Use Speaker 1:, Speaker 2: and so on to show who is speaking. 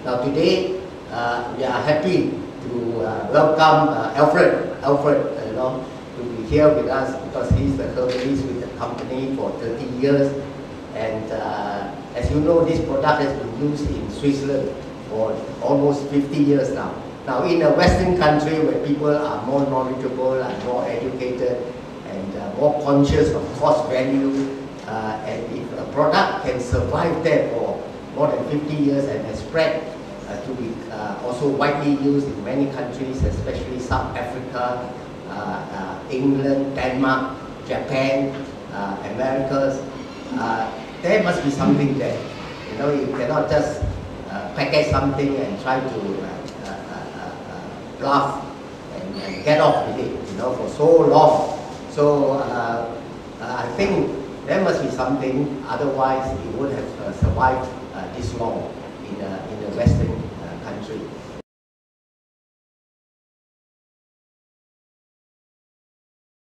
Speaker 1: Now today, we are happy to welcome Alfred, to be here with us because he's the herbalist with the company for 30 years. And as you know, this product has been used in Switzerland for almost 50 years now. Now in a Western country where people are more knowledgeable and more educated and more conscious of cost value, and if a product can survive there for more than 50 years and has spread to be also widely used in many countries, especially South Africa, England, Denmark, Japan, Americas, there must be something there. You cannot just package something and try to bluff and get off with it, for so long. So I think there must be something, otherwise it would have survived this long in the Western